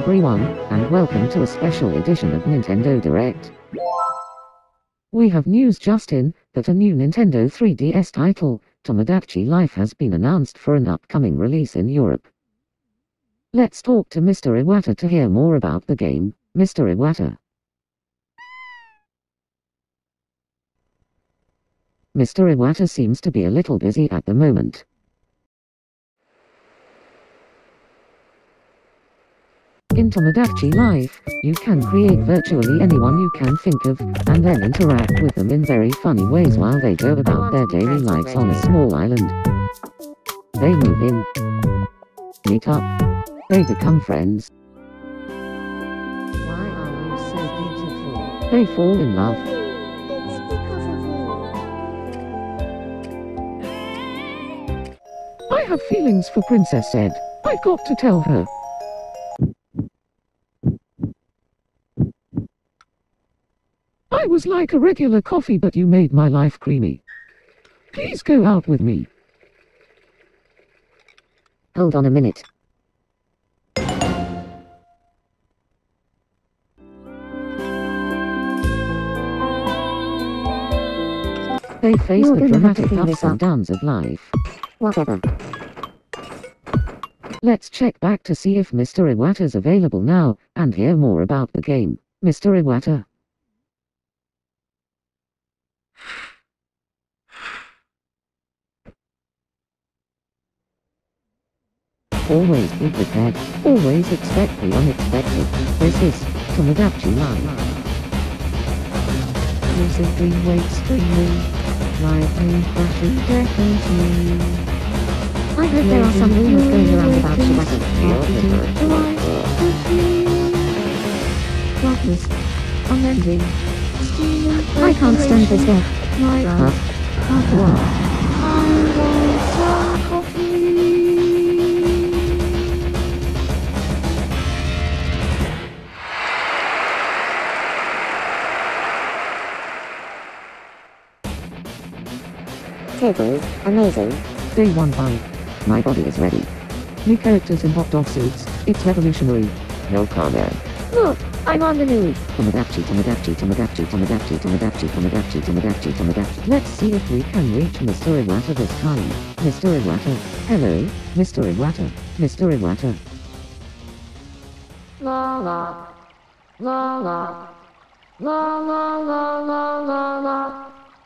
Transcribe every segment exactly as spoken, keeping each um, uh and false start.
everyone, and welcome to a special edition of Nintendo Direct. We have news just in, that a new Nintendo three D S title, Tomodachi Life, has been announced for an upcoming release in Europe. Let's talk to Mister Iwata to hear more about the game. Mister Iwata. Mister Iwata seems to be a little busy at the moment. In Tomodachi Life, you can create virtually anyone you can think of, and then interact with them in very funny ways while they go about their daily lives on a small island. They move in, meet up, they become friends. Why are you so beautiful? They fall in love. It's because of you. I have feelings for Princess Ed. I've got to tell her. I was like a regular coffee, but you made my life creamy. Please go out with me. Hold on a minute. They face You're the gonna have to dramatic clean ups this and up. downs of life. Whatever. Let's check back to see if Mister Iwata's available now, and hear more about the game. Mister Iwata. Always be prepared. Always expect the unexpected. This is Tomodachi Life. Lucid dream wakes dreaming. Lightning crashing definitely. I heard there are some rumors going around about Shibata. Darkness. Unending. I can't stand this death. Huh? What? I want some coffee. Totally amazing. Day one by. My body is ready. New characters in hot dog suits. It's revolutionary. No comment. Look, I'm on the news. Tomodachi, Tomodachi, Tomodachi, Tomodachi, Tomodachi, Tomodachi, Tomodachi, Tomodachi. Let's see if we can reach Mister Iwata this time. Mister Iwata. Hello, Mister Iwata. Mister Iwata. La la. La la. La la la la la la.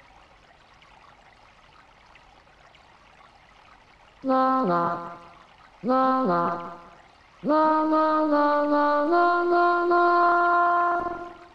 La la. La la. La la la la la la la.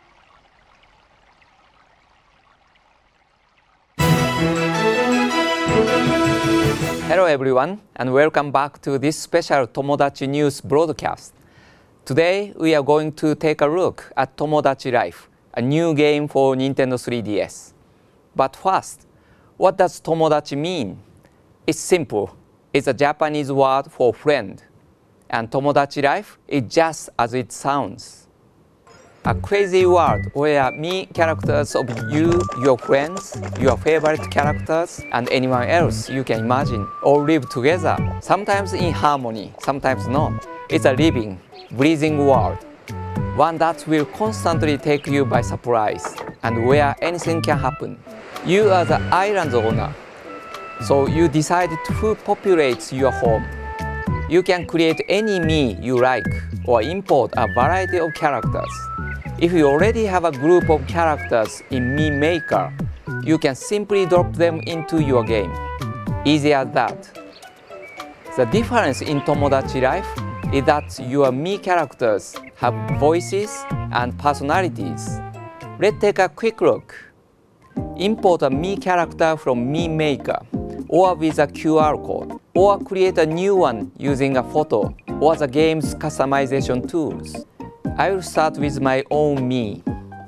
Hello everyone, and welcome back to this special Tomodachi News broadcast. Today we are going to take a look at Tomodachi Life, a new game for Nintendo three D S. But first, what does Tomodachi mean? It's simple. It's a Japanese word for friend. And Tomodachi Life is just as it sounds. A crazy world where me characters of you, your friends, your favorite characters, and anyone else you can imagine all live together, sometimes in harmony, sometimes not. It's a living, breathing world. One that will constantly take you by surprise, and where anything can happen. You are the island's owner, so you decide who populates your home. You can create any me you like, or import a variety of characters. If you already have a group of characters in Mii Maker, you can simply drop them into your game. Easy as that. The difference in Tomodachi Life is that your Mii characters have voices and personalities. Let's take a quick look. Import a Mii character from Mii Maker, or with a Q R code, or create a new one using a photo, or the game's customization tools. I will start with my own Mii.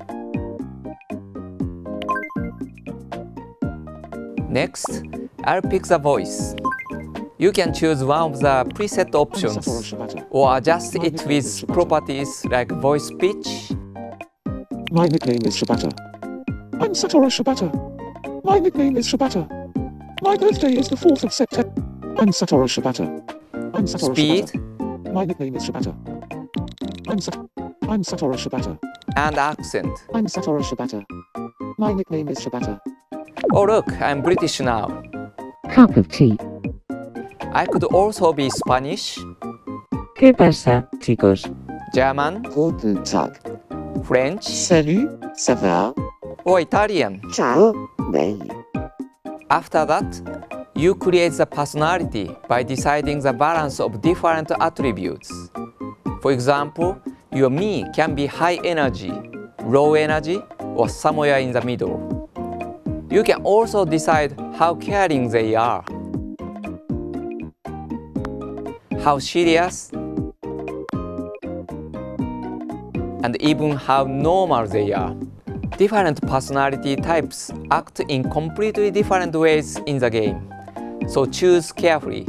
Next, I'll pick the voice. You can choose one of the preset options, or adjust it with properties like voice pitch. My nickname is Shibata. I'm Satoru Shibata. My nickname is Shibata. My birthday is the fourth of September. I'm Satoru Shibata. I'm Satoru Speed. Shibata. My nickname is Shibata. I'm Sat- I'm Satoru Shibata. And accent. I'm Satoru Shibata. My nickname is Shibata. Oh look, I'm British now. Cup of tea. I could also be Spanish, ¿Qué pasa, chicos? German, Guten Tag. French, Salut. Ça va? or Italian. Ciao. Bene. After that, you create the personality by deciding the balance of different attributes. For example, your me can be high energy, low energy, or somewhere in the middle. You can also decide how caring they are, how serious, and even how normal they are. Different personality types act in completely different ways in the game, so choose carefully.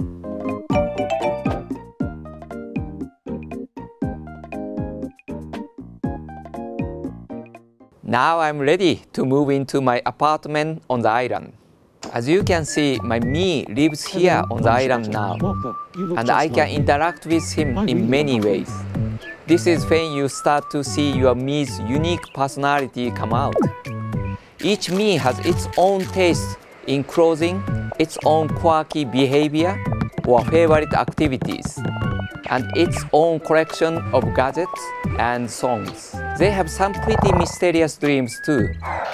Now I'm ready to move into my apartment on the island. As you can see, my me lives here on the island now, and I can interact with him in many ways. This is when you start to see your me's unique personality come out. Each me has its own taste in clothing, its own quirky behavior or favorite activities, and its own collection of gadgets and songs. They have some pretty mysterious dreams too.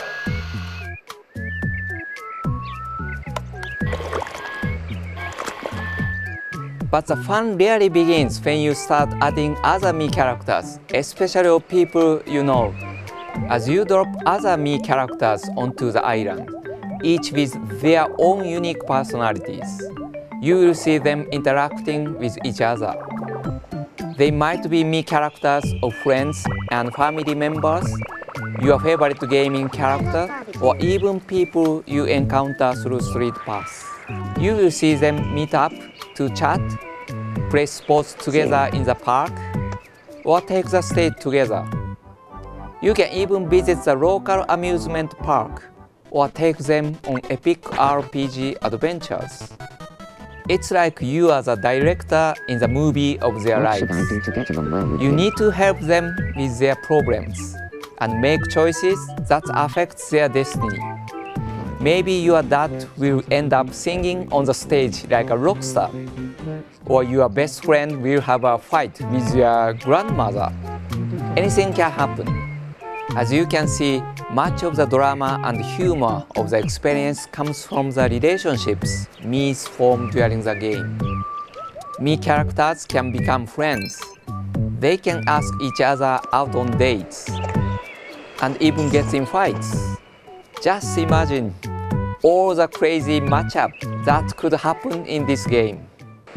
But the fun really begins when you start adding other me characters, especially of people you know. As you drop other me characters onto the island, each with their own unique personalities, you will see them interacting with each other. They might be me characters of friends and family members, your favorite gaming character, or even people you encounter through street paths. You will see them meet up to chat, play sports together in the park, or take the stage together. You can even visit the local amusement park, or take them on epic R P G adventures. It's like you are the director in the movie of their What lives. should I do to get along well with You him? need to help them with their problems and make choices that affect their destiny. Maybe your dad will end up singing on the stage like a rock star, or your best friend will have a fight with your grandmother. Anything can happen. As you can see, much of the drama and humor of the experience comes from the relationships me's form during the game. Me characters can become friends. They can ask each other out on dates and even get in fights. Just imagine all the crazy matchup that could happen in this game.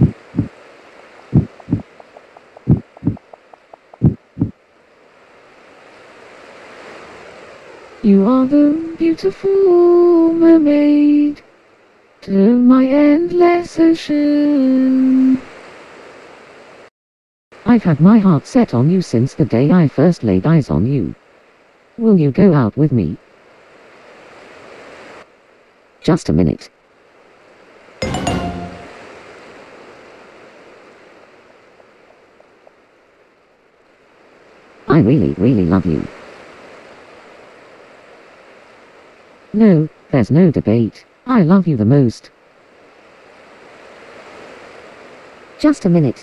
You are the beautiful mermaid to my endless ocean. I've had my heart set on you since the day I first laid eyes on you. Will you go out with me? Just a minute. I really, really love you. No, there's no debate. I love you the most. Just a minute.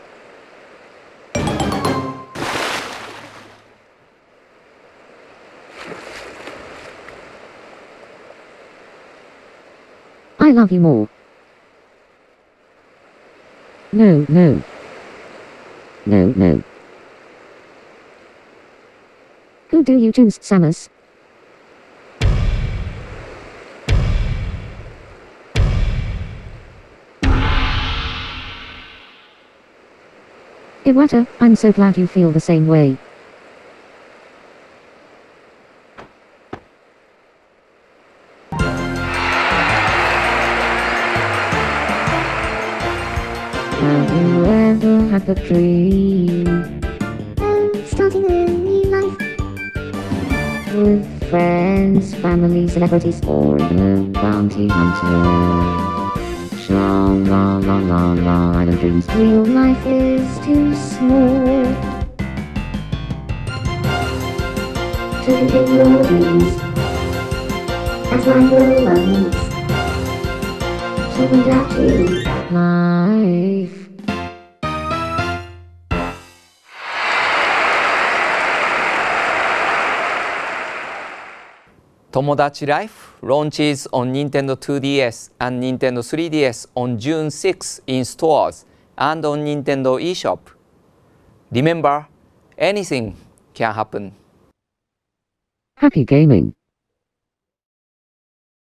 I love you more. No, no. No, no. Who do you choose, Samus? Iwata, I'm so glad you feel the same way. Have you ever had the dream of starting a new life? With friends, family, celebrities, or the bounty hunter? Sha la la la la, I don't dreams. Real life is too small. to begin your games. As my little loves. Tomodachi Life. Tomodachi Life launches on Nintendo two D S and Nintendo three D S on June sixth in stores and on Nintendo eShop. Remember, anything can happen. Happy gaming.